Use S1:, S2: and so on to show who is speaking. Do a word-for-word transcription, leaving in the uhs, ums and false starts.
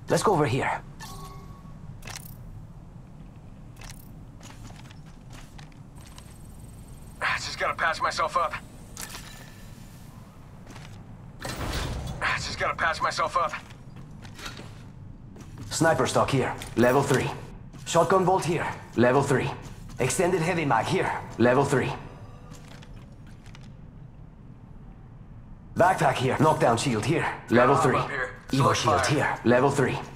S1: Let's go over here.
S2: Just gotta patch myself up. Just gotta patch myself up.
S1: Sniper stock here, level three. Shotgun bolt here, level three. Extended heavy mag here, level three. Backpack here, knockdown shield here, level three. Evo shield here, level three.